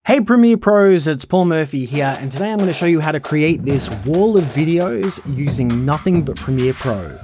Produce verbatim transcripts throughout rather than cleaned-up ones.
Hey Premiere Pros, it's Paul Murphy here, and today I'm going to show you how to create this wall of videos using nothing but Premiere Pro.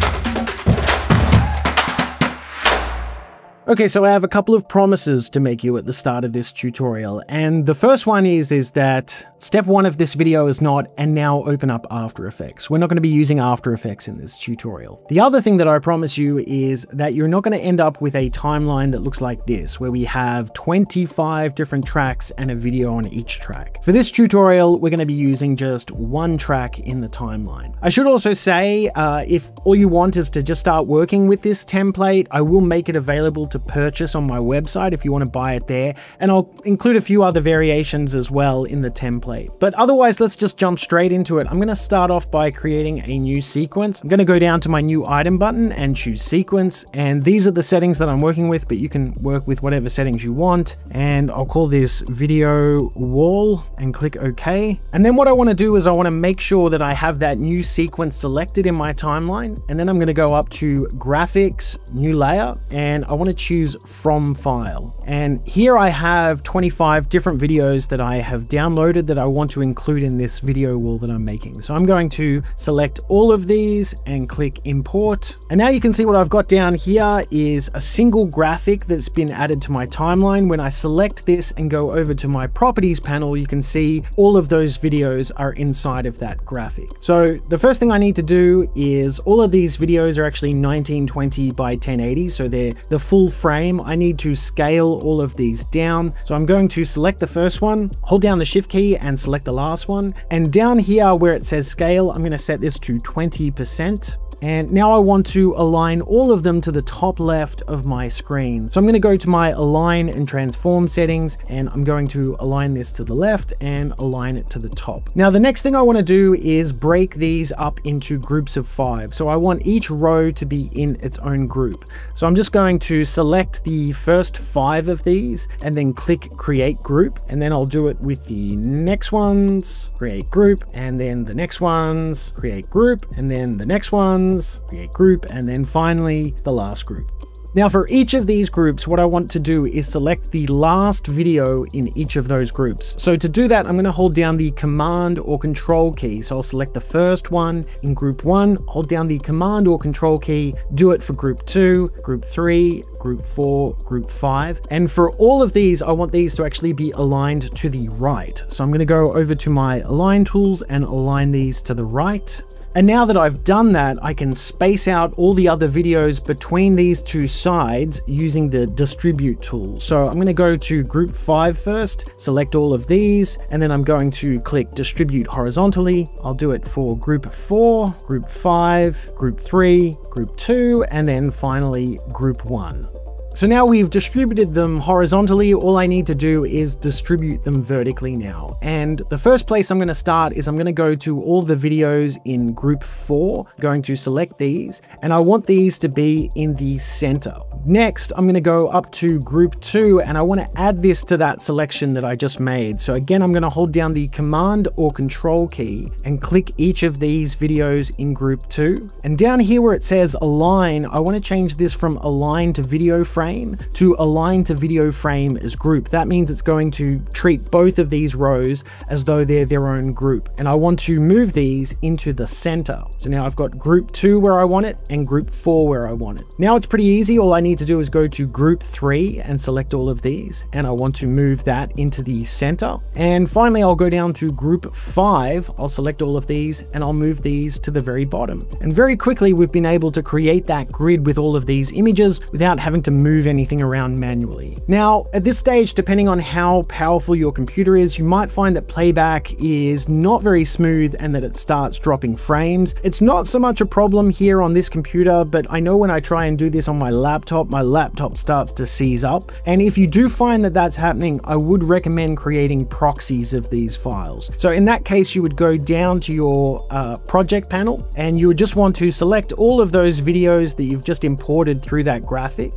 Okay, so I have a couple of promises to make you at the start of this tutorial, and the first one is, is that step one of this video is not, and now open up After Effects. We're not going to be using After Effects in this tutorial. The other thing that I promise you is that you're not going to end up with a timeline that looks like this, where we have twenty-five different tracks and a video on each track. For this tutorial, we're going to be using just one track in the timeline. I should also say, uh, if all you want is to just start working with this template, I will make it available to purchase on my website if you want to buy it there, and I'll include a few other variations as well in the template. But otherwise, let's just jump straight into it. I'm going to start off by creating a new sequence. I'm going to go down to my new item button and choose sequence, and these are the settings that I'm working with, but you can work with whatever settings you want, and I'll call this video wall and click OK. And then what I want to do is I want to make sure that I have that new sequence selected in my timeline, and then I'm going to go up to graphics, new layer, and I want to choose from file. And here I have twenty-five different videos that I have downloaded that I want to include in this video wall that I'm making. So I'm going to select all of these and click import. And now you can see what I've got down here is a single graphic that's been added to my timeline. When I select this and go over to my properties panel, you can see all of those videos are inside of that graphic. So the first thing I need to do is all of these videos are actually nineteen twenty by ten eighty. So they're the full frame. I need to scale all of these down. So I'm going to select the first one, hold down the shift key and select the last one. And down here where it says scale, I'm going to set this to twenty percent. And now I want to align all of them to the top left of my screen. So I'm going to go to my align and transform settings, and I'm going to align this to the left and align it to the top. Now, the next thing I want to do is break these up into groups of five. So I want each row to be in its own group. So I'm just going to select the first five of these and then click create group. And then I'll do it with the next ones, create group, and then the next ones, create group, and then the next ones, create group, and then finally the last group. Now for each of these groups, what I want to do is select the last video in each of those groups. So to do that, I'm going to hold down the command or control key. So I'll select the first one in group one, hold down the command or control key, do it for group two, group three, group four, group five. And for all of these, I want these to actually be aligned to the right. So I'm going to go over to my align tools and align these to the right. And now that I've done that, I can space out all the other videos between these two sides using the distribute tool. So I'm going to go to group five first, select all of these, and then I'm going to click distribute horizontally. I'll do it for group four, group five, group three, group two, and then finally group one. So now we've distributed them horizontally, all I need to do is distribute them vertically now. And the first place I'm going to start is I'm going to go to all the videos in group four, going to select these, and I want these to be in the center. Next, I'm going to go up to group two, and I want to add this to that selection that I just made. So again, I'm going to hold down the command or control key and click each of these videos in group two. And down here where it says align, I want to change this from align to video frame to align to video frame as group. That means it's going to treat both of these rows as though they're their own group. And I want to move these into the center. So now I've got group two where I want it and group four where I want it. Now it's pretty easy. All I need to do is go to group three and select all of these. And I want to move that into the center. And finally, I'll go down to group five. I'll select all of these and I'll move these to the very bottom. And very quickly, we've been able to create that grid with all of these images without having to move anything around manually. Now, at this stage, depending on how powerful your computer is, you might find that Playback is not very smooth and that it starts dropping frames. It's not so much a problem here on this computer, but I know when I try and do this on my laptop, my laptop starts to seize up. And if you do find that that's happening, I would recommend creating proxies of these files. So in that case, you would go down to your uh, project panel and you would just want to select all of those videos that you've just imported through that graphic, and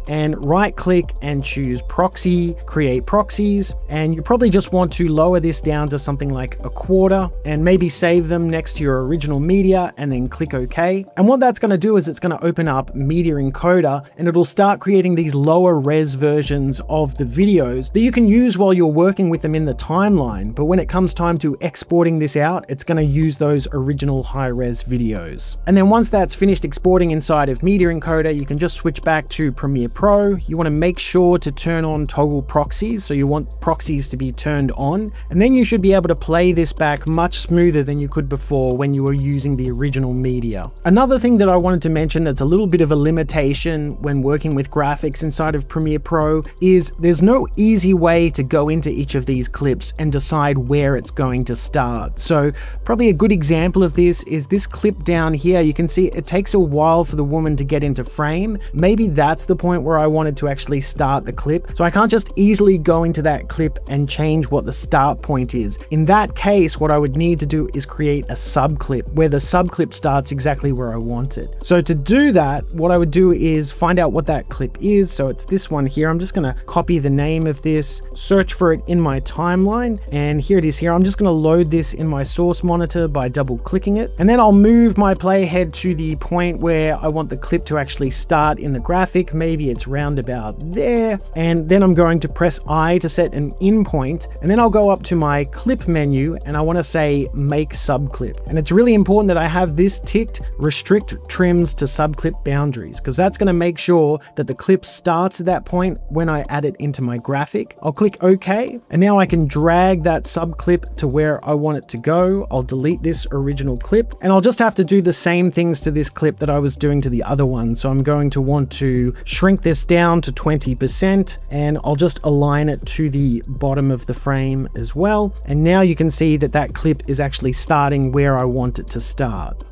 right click and choose proxy, create proxies. And you probably just want to lower this down to something like a quarter and maybe save them next to your original media and then click OK. And what that's going to do is it's going to open up Media Encoder and it'll start creating these lower res versions of the videos that you can use while you're working with them in the timeline. But when it comes time to exporting this out, it's going to use those original high res videos. And then once that's finished exporting inside of Media Encoder, you can just switch back to Premiere Pro. You want to make sure to turn on toggle proxies. So you want proxies to be turned on, and then you should be able to play this back much smoother than you could before when you were using the original media. Another thing that I wanted to mention that's a little bit of a limitation when working with graphics inside of Premiere Pro is there's no easy way to go into each of these clips and decide where it's going to start. So probably a good example of this is this clip down here. You can see it takes a while for the woman to get into frame. Maybe that's the point where I wanted to actually start the clip. So I can't just easily go into that clip and change what the start point is. In that case, what I would need to do is create a subclip where the subclip starts exactly where I want it. So to do that, what I would do is find out what that clip is. So it's this one here. I'm just going to copy the name of this, search for it in my timeline, and here it is here. I'm just going to load this in my source monitor by double clicking it, and then I'll move my playhead to the point where I want the clip to actually start in the graphic. Maybe it's round about there, and then I'm going to press I to set an in point, and then I'll go up to my clip menu and I want to say make subclip. And it's really important that I have this ticked, restrict trims to subclip boundaries, because that's going to make sure that the clip starts at that point when I add it into my graphic. I'll click OK, and now I can drag that subclip to where I want it to go. I'll delete this original clip, and I'll just have to do the same things to this clip that I was doing to the other one. So I'm going to want to shrink this down to twenty percent, and I'll just align it to the bottom of the frame as well. And now you can see that that clip is actually starting where I want it to start.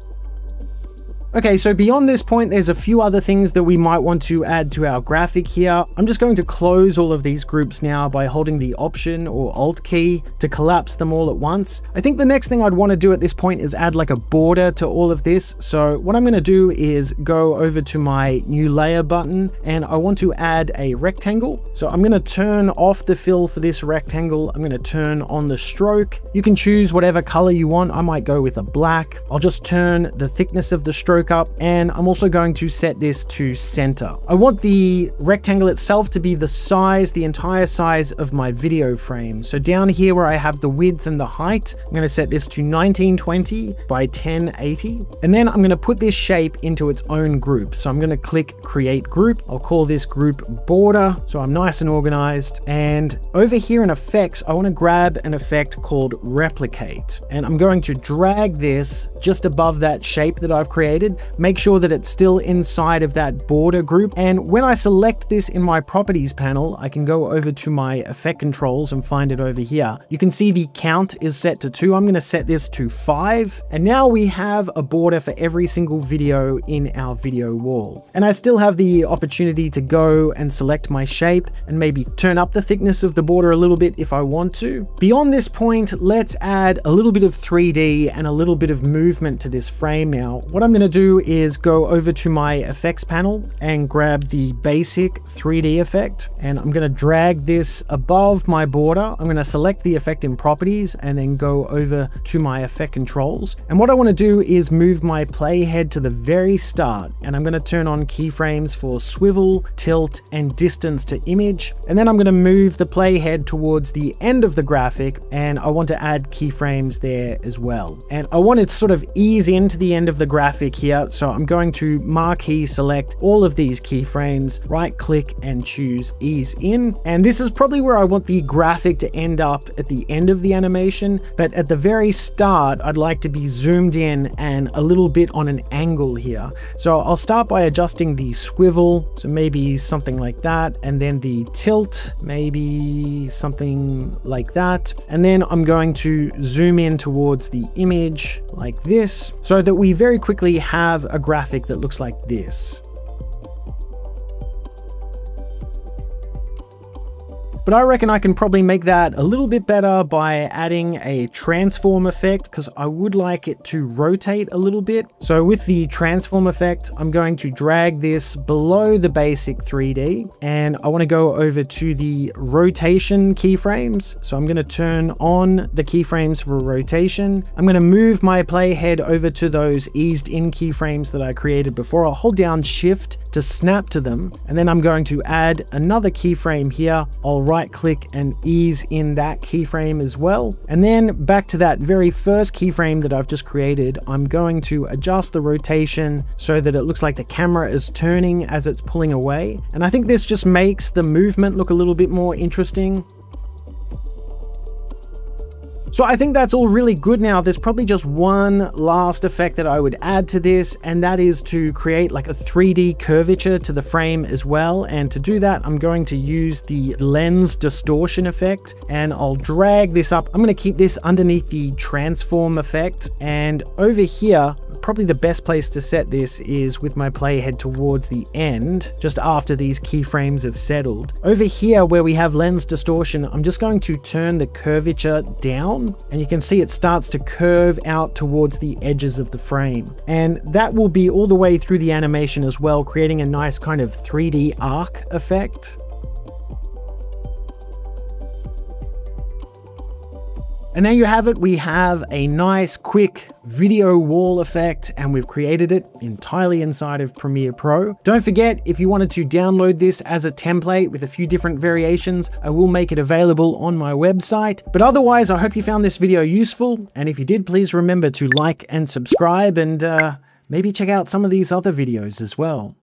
Okay, so beyond this point, there's a few other things that we might want to add to our graphic here. I'm just going to close all of these groups now by holding the Option or Alt key to collapse them all at once. I think the next thing I'd want to do at this point is add like a border to all of this. So what I'm going to do is go over to my New Layer button, and I want to add a rectangle. So I'm going to turn off the fill for this rectangle. I'm going to turn on the stroke. You can choose whatever color you want. I might go with a black. I'll just turn the thickness of the stroke up, and I'm also going to set this to center. I want the rectangle itself to be the size, the entire size of my video frame. So down here where I have the width and the height, I'm going to set this to nineteen twenty by ten eighty. And then I'm going to put this shape into its own group. So I'm going to click create group. I'll call this group border. So I'm nice and organized. And over here in effects, I want to grab an effect called replicate. And I'm going to drag this just above that shape that I've created. Make sure that it's still inside of that border group. And when I select this in my properties panel, I can go over to my effect controls and find it over here. You can see the count is set to two. I'm going to set this to five. And now we have a border for every single video in our video wall. And I still have the opportunity to go and select my shape and maybe turn up the thickness of the border a little bit if I want to. Beyond this point, let's add a little bit of three D and a little bit of movement to this frame now. What I'm going to do is go over to my effects panel and grab the basic three D effect, and I'm going to drag this above my border. I'm going to select the effect in properties and then go over to my effect controls. And what I want to do is move my playhead to the very start, and I'm going to turn on keyframes for swivel, tilt, and distance to image. And then I'm going to move the playhead towards the end of the graphic, and I want to add keyframes there as well. And I want to sort of ease into the end of the graphic here. So I'm going to marquee select all of these keyframes, right click and choose ease in. And this is probably where I want the graphic to end up at the end of the animation. But at the very start, I'd like to be zoomed in and a little bit on an angle here. So I'll start by adjusting the swivel. So maybe something like that. And then the tilt, maybe something like that. And then I'm going to zoom in towards the image like this, so that we very quickly have a graphic that looks like this. But I reckon I can probably make that a little bit better by adding a transform effect, because I would like it to rotate a little bit. So with the transform effect, I'm going to drag this below the basic three D, and I want to go over to the rotation keyframes. So I'm going to turn on the keyframes for rotation. I'm going to move my playhead over to those eased in keyframes that I created before. I'll hold down shift to snap to them, and then I'm going to add another keyframe here. I'll right click and ease in that keyframe as well. And then back to that very first keyframe that I've just created, I'm going to adjust the rotation so that it looks like the camera is turning as it's pulling away. And I think this just makes the movement look a little bit more interesting. So I think that's all really good now. There's probably just one last effect that I would add to this, and that is to create like a three D curvature to the frame as well. And to do that, I'm going to use the lens distortion effect, and I'll drag this up. I'm going to keep this underneath the transform effect, and over here, probably the best place to set this is with my playhead towards the end, just after these keyframes have settled. Over here where we have lens distortion, I'm just going to turn the curvature down, and you can see it starts to curve out towards the edges of the frame. And that will be all the way through the animation as well, creating a nice kind of three D arc effect. And there you have it. We have a nice quick video wall effect, and we've created it entirely inside of Premiere Pro. Don't forget, if you wanted to download this as a template with a few different variations, I will make it available on my website. But otherwise, I hope you found this video useful. And if you did, please remember to like and subscribe, and uh, maybe check out some of these other videos as well.